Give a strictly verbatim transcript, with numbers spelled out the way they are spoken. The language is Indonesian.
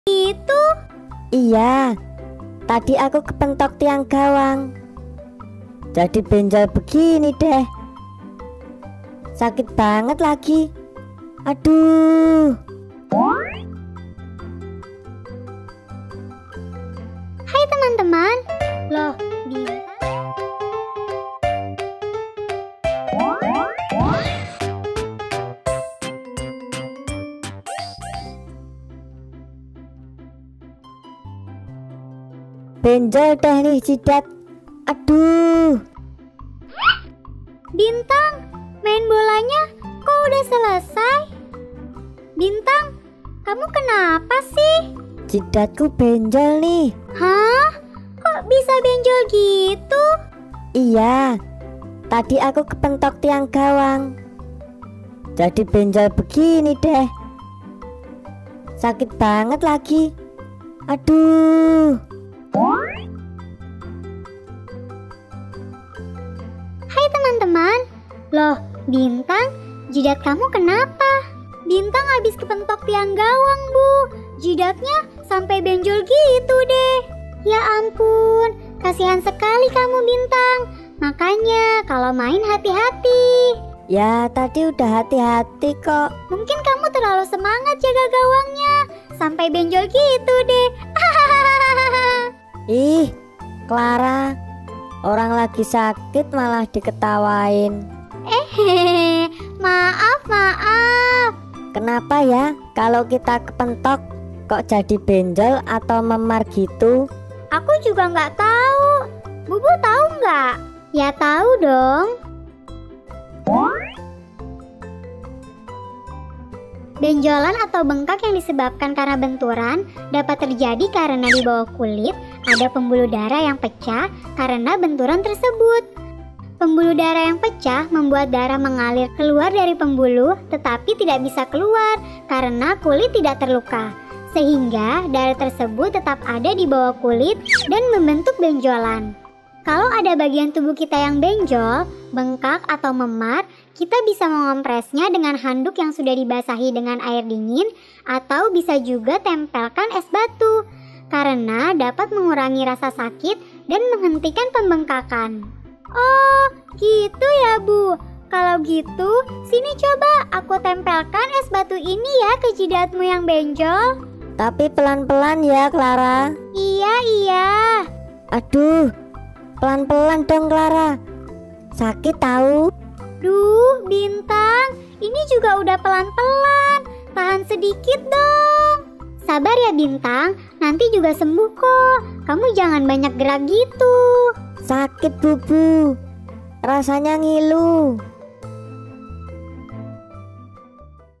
Itu? Iya, tadi aku kepentok tiang gawang. Jadi benjol begini deh. Sakit banget lagi. Aduh. Hai teman-teman. Loh, Bintang. Benjol deh nih jidat. Aduh. Bintang, main bolanya kok udah selesai? Bintang, kamu kenapa sih? Jidatku benjol nih. Hah? Kok bisa benjol gitu? Iya, tadi aku kepentok tiang gawang. Jadi benjol begini deh. Sakit banget lagi. Aduh. Hai teman-teman. Loh, Bintang, jidat kamu kenapa? Bintang habis kepentok tiang gawang, Bu. Jidatnya sampai benjol gitu deh. Ya ampun, kasihan sekali kamu, Bintang. Makanya kalau main hati-hati. Ya, tadi udah hati-hati kok. Mungkin kamu terlalu semangat jaga gawangnya, sampai benjol gitu deh. Ih, Clara, orang lagi sakit malah diketawain. Eh, maaf, maaf. Kenapa ya kalau kita kepentok kok jadi benjol atau memar gitu? Aku juga nggak tahu. Bubu tahu nggak? Ya tahu dong. Benjolan atau bengkak yang disebabkan karena benturan dapat terjadi karena di bawah kulit ada pembuluh darah yang pecah karena benturan tersebut. Pembuluh darah yang pecah membuat darah mengalir keluar dari pembuluh tetapi tidak bisa keluar karena kulit tidak terluka. Sehingga darah tersebut tetap ada di bawah kulit dan membentuk benjolan. Kalau ada bagian tubuh kita yang benjol, bengkak atau memar, kita bisa mengompresnya dengan handuk yang sudah dibasahi dengan air dingin atau bisa juga tempelkan es batu karena dapat mengurangi rasa sakit dan menghentikan pembengkakan. Oh, gitu ya, Bu. Kalau gitu, sini coba aku tempelkan es batu ini ya ke jidatmu yang benjol. Tapi pelan-pelan ya, Clara. Iya, iya. Aduh, pelan-pelan dong, Clara. Sakit tahu. Duh, Bintang, ini juga udah pelan-pelan. Tahan sedikit dong. Sabar ya, Bintang, nanti juga sembuh kok. Kamu jangan banyak gerak gitu. Sakit, Bubu. Rasanya ngilu.